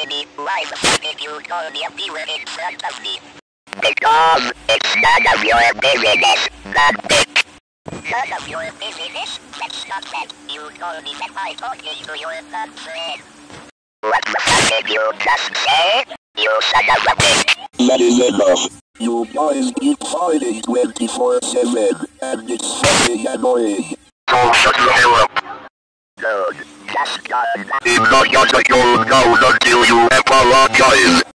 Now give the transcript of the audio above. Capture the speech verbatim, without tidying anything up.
me, why the fuck did you call me a B-word in front of me? Because it's none of your business, not dick. None of your business? That's not that. You told me that by talking to your non-friend. What the fuck did you just say? You son of a dick. That is enough. You guys keep fighting twenty-four seven, and it's fucking annoying. Oh, shut the hell up. Dude, just done. I'm not gonna go down until you apologize.